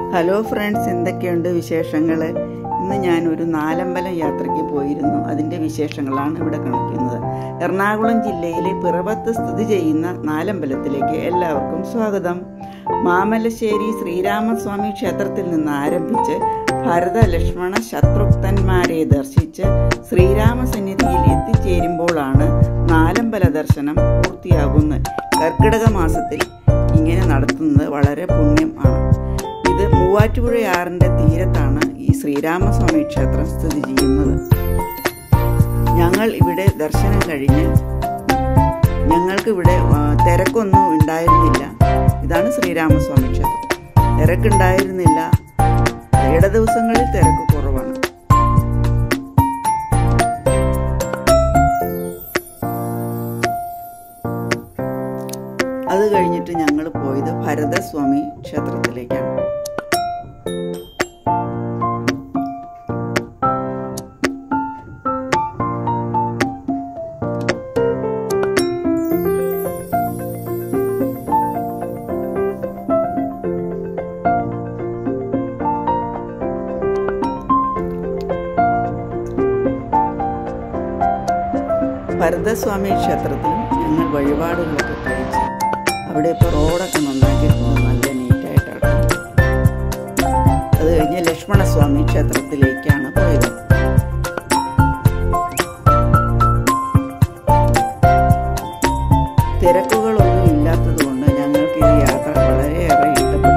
Hello friends, എന്തൊക്കെയുണ്ട് വിശേഷങ്ങൾ? ഇന്ന് ഞാനൊരു നാലമ്പലം യാത്രയ്ക്ക് പോയിരുന്നു. അതിൻ്റെ വിശേഷങ്ങളാണ് ഇവിടെ കാണിക്കുന്നത്. എറണാകുളം ജില്ലയിലെ പിറവത്ത് സ്ഥിതി ചെയ്യുന്ന നാലമ്പലത്തിലേക്ക് എല്ലാവർക്കും സ്വാഗതം. മാമലശ്ശേരി ശ്രീരാമസ്വാമി ക്ഷേത്രത്തിൽ നിന്ന് ആരംഭിച്ച് ഭരത ലക്ഷ്മണ ശത്രുഘ്നന്മാരെ ദർശിച്ച് ശ്രീരാമസന്നിധിയിൽ എത്തിച്ചേരുമ്പോഴാണ് നാലമ്പല ദർശനം പൂർത്തിയാകുന്നത്. കർക്കിടക മാസത്തിൽ ഇങ്ങനെ നടത്തുന്നത് വളരെ പുണ്യം ആണ്. ഇത് മൂവാറ്റുപുഴയാറിൻ്റെ തീരത്താണ് ഈ ശ്രീരാമസ്വാമി ക്ഷേത്രം സ്ഥിതി ചെയ്യുന്നത്. ഞങ്ങൾ ഇവിടെ ദർശനം കഴിഞ്ഞ് ഞങ്ങൾക്കിവിടെ തിരക്കൊന്നും ഉണ്ടായിരുന്നില്ല. ഇതാണ് ശ്രീരാമസ്വാമി ക്ഷേത്രം. തിരക്കുണ്ടായിരുന്നില്ല. ഇട ദിവസങ്ങളിൽ തിരക്ക് കുറവാണ്. അത് കഴിഞ്ഞിട്ട് ഞങ്ങൾ പോയത് ഭരതസ്വാമി ക്ഷേത്രത്തിലേക്കാണ്. ഭരതസ്വാമി ക്ഷേത്രത്തിൽ ഞങ്ങൾ വഴിപാടുകളൊക്കെ കഴിച്ച് അവിടെ ഇപ്പോൾ റോഡൊക്കെ നന്നാക്കിയിട്ടുണ്ട്. നല്ല നീറ്റായിട്ടാണ്. അത് കഴിഞ്ഞ് ലക്ഷ്മണസ്വാമി ക്ഷേത്രത്തിലേക്കാണ് പോയത്. തിരക്കുകളൊന്നും ഇല്ലാത്തത് കൊണ്ട് ഞങ്ങൾക്ക് ഈ യാത്ര വളരെയേറെ ഇഷ്ടപ്പെട്ടു.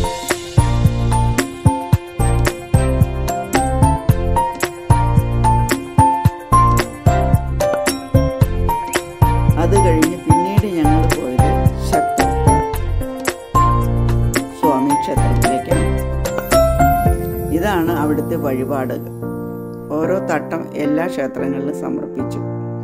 അത് കഴിഞ്ഞ് പിന്നീട് ഞങ്ങൾ പോയത് സ്വാമി ക്ഷേത്രത്തിലേക്കാണ്. ഇതാണ് അവിടുത്തെ വഴിപാടുകൾ. ഓരോ തട്ടം എല്ലാ ക്ഷേത്രങ്ങളിലും സമർപ്പിച്ചു.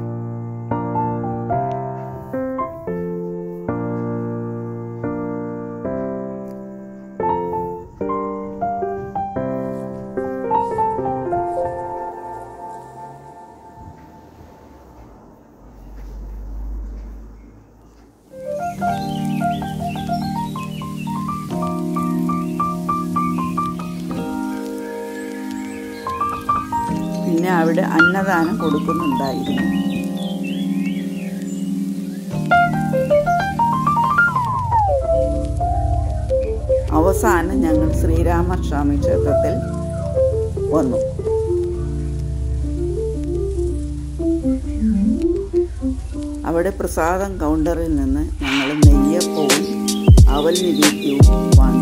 പിന്നെ അവിടെ അന്നദാനം കൊടുക്കുന്നുണ്ടായിരുന്നു. അവസാനം ഞങ്ങൾ ശ്രീരാമസ്വാമി ക്ഷേത്രത്തിൽ വന്നു. അവിടെ പ്രസാദം കൗണ്ടറിൽ നിന്ന് ഞങ്ങൾ നെയ്യപ്പവും അവൽ നിവേദ്യവും വാങ്ങി.